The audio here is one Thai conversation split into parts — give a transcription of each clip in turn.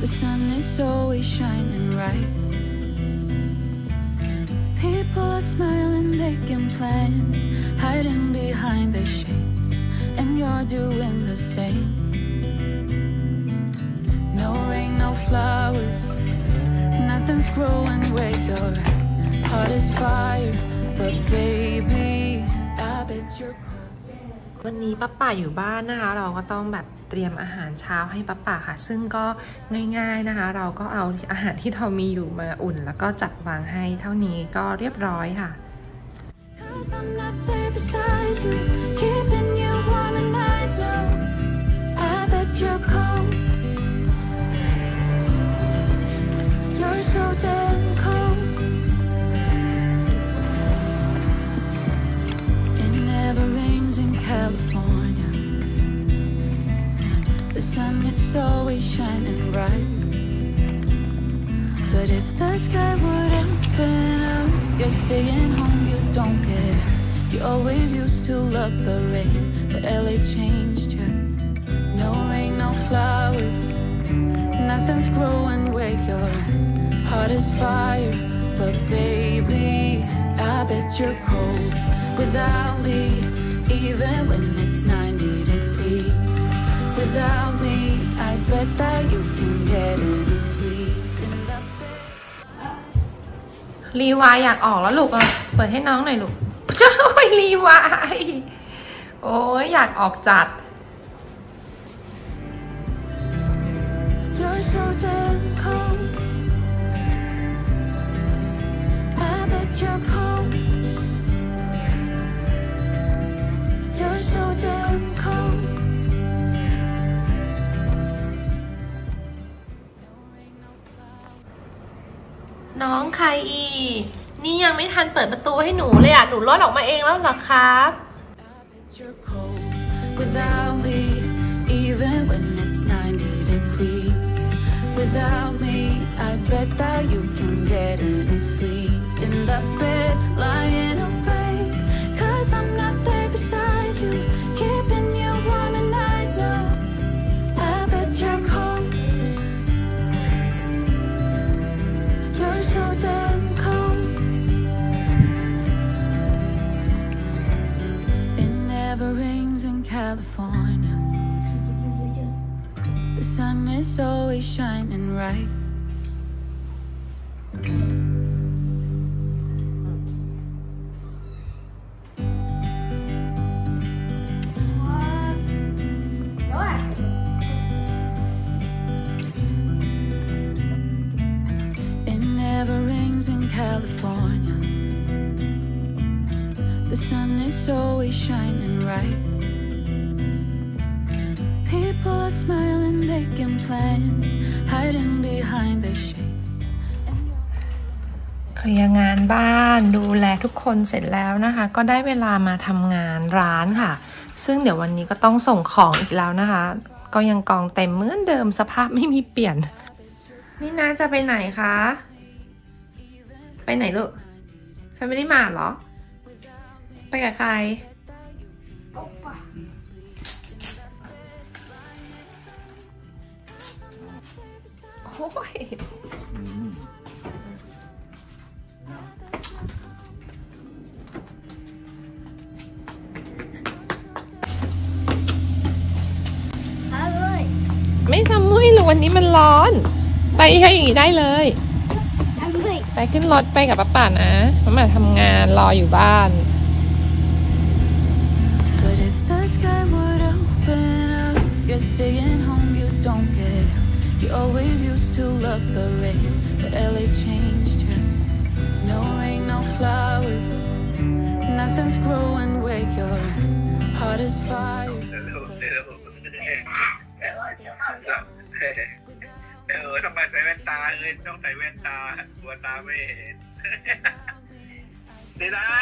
The sun is always shining bright. People are smiling, making plans, hiding behind their shades, and you're doing the same. No rain, no flowers, nothing's growing where your heart is fire. But baby, I bet you're cold. วันนี้ป้าป่าอยู่บ้านนะคะเราก็ต้องแบบเตรียมอาหารเช้าให้ป้าป่าค่ะซึ่งก็ง่ายๆนะคะเราก็เอาอาหารที่เรามีอยู่มาอุ่นแล้วก็จัดวางให้เท่านี้ก็เรียบร้อยค่ะ California, the sun is always shining bright. But if the sky would open up, you're staying home, you don't care. You always used to love the rain, but LA changed you. No rain, no flowers, nothing's growing where your heart is fire. But baby, I bet you're cold without me. Even when it's 90 degrees without me, I bet that you can get any sleep in the bed. รีวายอยากออกแล้วลูกอ่ะเปิดให้น้องหน่อยลูกเจ้ารีวายโอ้ยอยากออกจัด You're so damn cold. I bet you're cold.You're so damn cold. น้องใครอีนี่ยังไม่ทันเปิดประตูให้หนูเลยอ่ะหนูรอดออกมาเองแล้วเหรอครับ You're cold without me, even when it's 90 degrees. Without me, I bet that you can get any sleep in the bed, lying awake. 'Cause I'm not there beside you, keeping you warm and I know. I bet you're cold. You're so damn cold. It never rains in California. The sun is always shining bright. California, the sun is always shining bright. People are smiling, making plans, hiding behind their shades. เคลียร์งานบ้านดูแลทุกคนเสร็จแล้วนะคะก็ได้เวลามาทำงานร้านค่ะซึ่งเดี๋ยววันนี้ก็ต้องส่งของอีกแล้วนะคะก็ยังกองเต็มเหมือนเดิมสภาพไม่มีเปลี่ยนนี่นะจะไปไหนคะไปไหนลูกแฟมิลี่มาเหรอไปกับใครโอ้ยไม่ทำมุ้ยหรอกวันนี้มันร้อนไปให้อย่างนี้ได้เลยไปขึ้นรถไปกับป้าป่านะมาทำงานรออยู่บ้าน But if the sky would open up, you're staying home, you don't care. You always used to love the rain, but LA changed you. No rain, no flowers, nothing's growing where your heart is fire. ทำไมใส่แว่นตาต้องใส่แว่นตากลัวตาไม่เห็นนี่นะ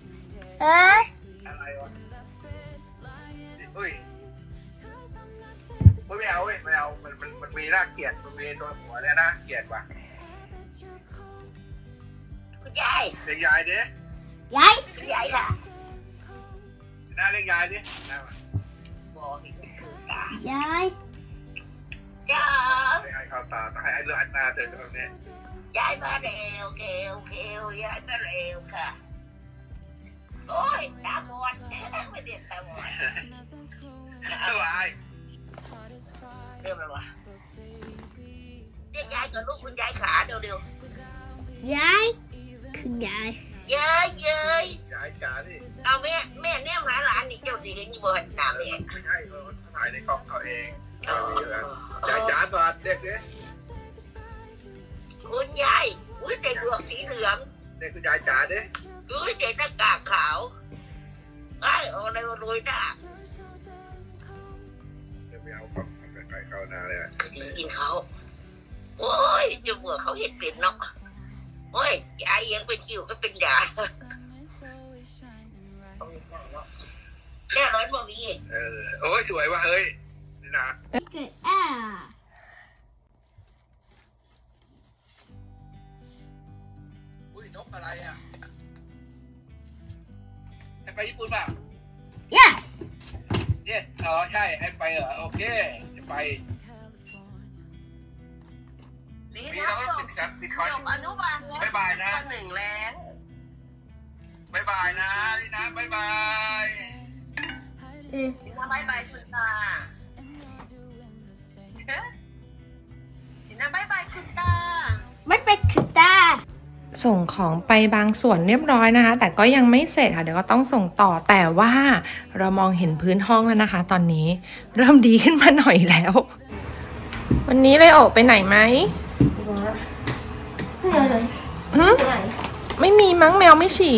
อะไรวะอุ้ยไม่เอาไม่เอามันมีน่าเกลียดมันมีตัวหัวเนี่ยน่าเกลียดว่ะคุณยายเรียกยายดิยายค่ะน่าเรียกยายดิน่าบอกคือยาย ให้ครับตาให้เรื่องอันนาเธอแบบนี้ย้ายมาเร็วเกลย้ายมาเร็วค่ะโอ้ยตาบอดไม่เด็ดตาบอดวายเริ่มแล้ววะเรียกยายกับลูกคุณยายขาเดี๋ยวย้ายคุณยายจ๋าดิเอาแม่เนี่ยหาหลานนี่เจ้าสิเห็นยี่บ่เห็นตาแม่ไม่ใช่เขาถ่ายในกล่องเขาเองจ๋าตัวเด็กเนี่ยคุณยายอุ้ยเด็กหลวกสีเหลืองเด็กคุณยายจ๋าดิอุ้ยเด็กหน้ากากขาวไอ้เอาอะไรมาโรยหน้าไม่เอาของใส่เข้าหน้าเลยกินเขาโอ้ยจะเบื่อเขาเห็นเป็ดเนาะโอ้ยยายยังเป็นคิวก็เป็นยาแน่ร้อนบ่มีโอ้ยสวยว่ะเฮ้ยนี่นะอุ้ยนกอะไรอ่ะให้ไปญี่ปุ่นป่ะ yes อ๋อใช่ให้ไปเหรอโอเคจะไปมีน้องปิดคอนอนุบาลบ๊ายบายนะหนึ่งแล้วบ๊ายบายนะนี่นะบ๊ายบายบ๊ายบายคุณตาบ๊ายบายคุณตาไม่เป็นคุณตาส่งของไปบางส่วนเรียบร้อยนะคะแต่ก็ยังไม่เสร็จค่ะเดี๋ยวก็ต้องส่งต่อแต่ว่าเรามองเห็นพื้นห้องแล้วนะคะตอนนี้เริ่มดีขึ้นมาหน่อยแล้ววันนี้เลยโอไปไหนไหมไม่มีมั้งแมวไม่ฉี่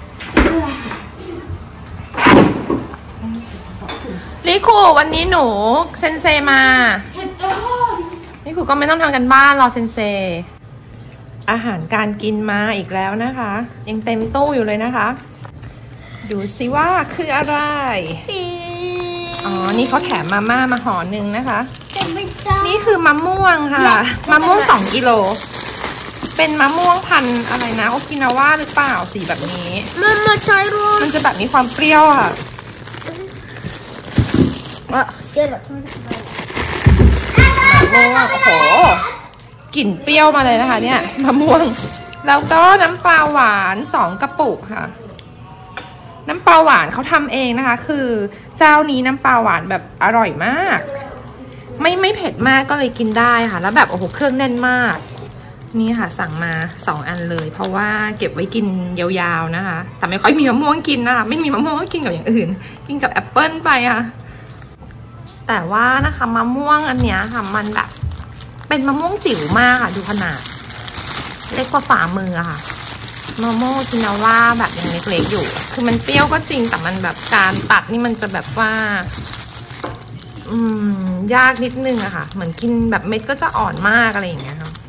ลิคูวันนี้หนูเซนเซมาลิคูก็ไม่ต้องทำกันบ้านรอเซนเซอาหารการกินมาอีกแล้วนะคะยังเต็มตู้อยู่เลยนะคะดูสิว่าคืออะไรอ๋อนี่เขาแถมมาม่ามาห่อหนึ่งนะคะนี่คือมะม่วงค่ะมะม่วง2 กิโลเป็นมะม่วงพันธุ์อะไรนะโอกินาว่าหรือเปล่าสีแบบนี้มันจะแบบมีความเปรี้ยวค่ะมะม่วงโอ้โหกลิ่นเปรี้ยวมาเลยนะคะเนี่ยมะม่วงแล้วก็น้ำปลาหวาน2 กระปุกค่ะน้ำปลาหวานเขาทำเองนะคะคือเจ้านี้น้ำปลาหวานแบบอร่อยมากไม่เผ็ดมากก็เลยกินได้ค่ะแล้วแบบโอ้โหเครื่องแน่นมากนี่ค่ะสั่งมา2 อันเลยเพราะว่าเก็บไว้กินยาวๆนะคะแต่ไม่ค่อยมีมะม่วงกินนะคะไม่มีมะม่วงก็กินกับอย่างอื่นกินกับแอปเปิ้ลไปค่ะแต่ว่านะคะมะม่วงอันเนี้ยค่ะมันแบบเป็นมะม่วงจิ๋วมากค่ะดูขนาดเล็กกว่าฝ่ามือค่ะมะม่วงกินาว่าแบบยังเล็กๆอยู่คือมันเปรี้ยวก็จริงแต่มันแบบการตัดนี่มันจะแบบว่ายากนิดนึงอะค่ะเหมือนกินแบบเม็ดก็จะอ่อนมากอะไรอย่างเงี้ยค่ะ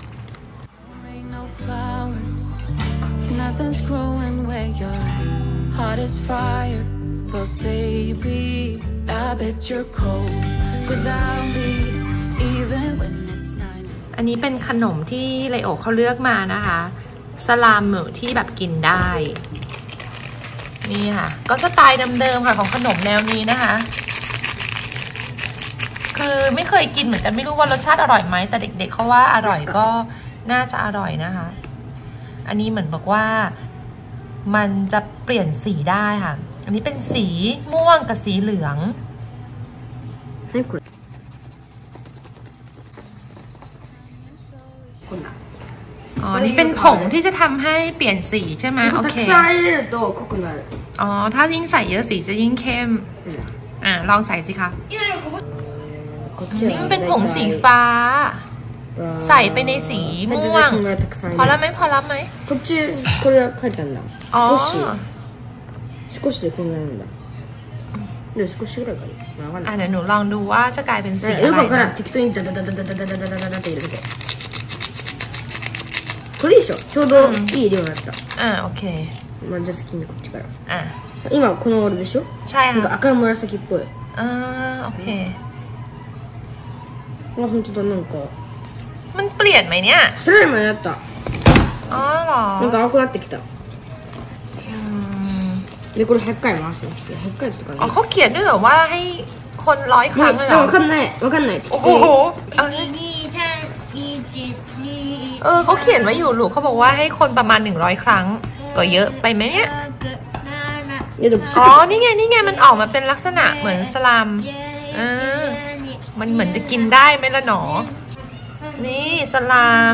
Nothing's growing where your heart is fire, but baby, I bet you're cold without me, even when it's night. อันนี้เป็นขนมที่ไลโอเขาเลือกมานะคะสลามหมูที่แบบกินได้นี่ค่ะก็สไตล์เดิมๆค่ะของขนมแนวนี้นะคะคือไม่เคยกินเหมือนจะไม่รู้ว่ารสชาติอร่อยไหมแต่เด็กๆเขาว่าอร่อยก็น่าจะอร่อยนะคะอันนี้เหมือนบอกว่ามันจะเปลี่ยนสีได้ค่ะอันนี้เป็นสีม่วงกับสีเหลืองอ๋อนี่เป็นผงที่จะทำให้เปลี่ยนสีใช่ไหมโอเคอ๋อถ้ายิ่งใส่เยอะสีจะยิ่งเข้มลองใส่สิคะนี่มันเป็นผงสีฟ้าใส่ไปในสีม่วงพอแล้วไหมพอแล้วไหมこっちこれは書いてあるんだ少しでこんななんだで少しぐらいかな分かんないเดี๋ยวหนูลองดูว่าจะกลายเป็นสีอะไรนะ適当にダダダダダダダダダダダって入れてこれでしょちょうどいい量になったโอเคまあじゃあ先にこっちから今この俺でしょใช่ค่ะ赤紫っぽいโอเค本当だなんかมันเปลี่ยนไหมเนี่ยスライムやったอ๋อเหรอなんか青くなってきたでこれ100回回すの100回とかねอ๋อเขาเขียนด้วยเหรอว่าให้คน100 ครั้งเลยเหรอわかんないโอ้โห 1、2、3、1、2、 เขาเขียนไว้อยู่ลูกเขาบอกว่าให้คนประมาณ100 ครั้งก็เยอะไปไหมเนี่ยอ๋อนี่ไงมันออกมาเป็นลักษณะเหมือนสลามมันเหมือนจะกินได้ไหมล่ะหนอนี่สลาม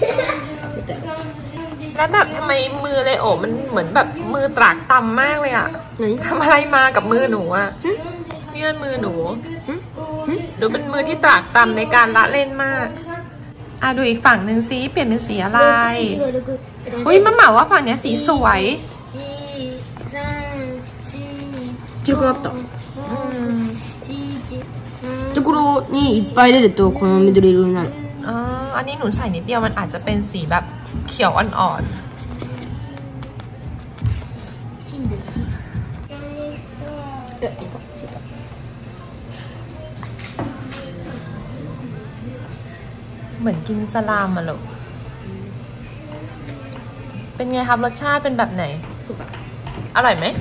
แล้วแบบทำไมมือเลยโอ้มันเหมือนแบบมือตรากตำมากเลยอะทำอะไรมากับมือหนูอะนี่มันมือหนูเป็นมือที่ตรากตำในการละเล่นมากดูอีกฝั่งหนึ่งสิเปลี่ยนเป็นสีอะไรอุ้ยมะเหมาว่าฝั่งนี้สีสวยよくなったところにいっぱい入れるとこの緑色になるอันนี้หนูใส่นิดเดียวมันอาจจะเป็นสีแบบเขียวอ่อนๆเหมือนกินสลามอะลูกเป็นไงครับรสชาติเป็นแบบไหนอร่อยไหม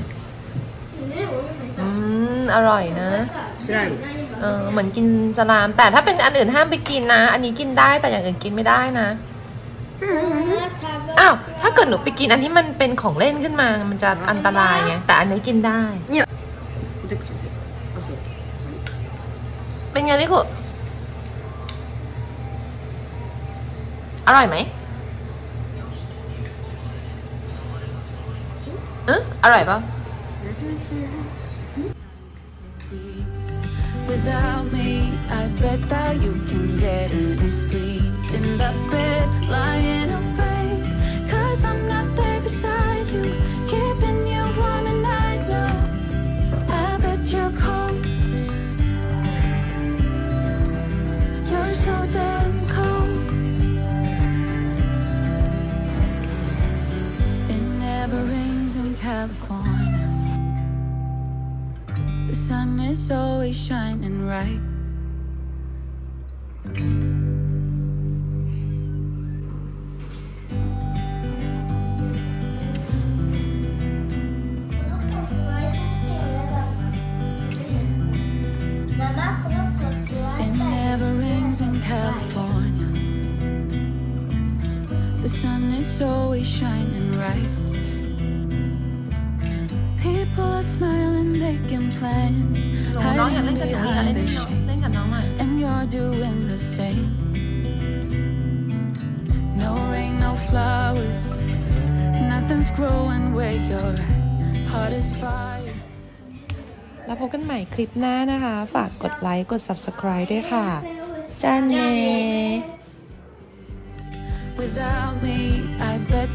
อร่อยนะเหมือนกินสลามแต่ถ้าเป็นอันอื่นห้ามไปกินนะอันนี้กินได้แต่อย่างอื่นกินไม่ได้นะอ้าวถ้าเกิดหนูไปกินอันที่มันเป็นของเล่นขึ้นมามันจะอันตรายไงแต่อันนี้กินได้เป็นไงลิกุอร่อยไหมอร่อยปะ Without me, I bet that you can get any sleep in the bed, lying awake. 'Cause I'm not there beside you, keeping you warm and I know. I bet you're cold. You're so damn cold. It never rains in California.The sun is always shining bright. It never rains in California. The sun is always shining bright.People are smiling, making plans, hiding behind their shades, and you're doing the same. No rain, no flowers, nothing's growing where your heart is fire. แล้วพบกันใหม่คลิปหน้านะคะฝากกดไลค์กด Subscribe ด้วยค่ะจันเม Without me, I bet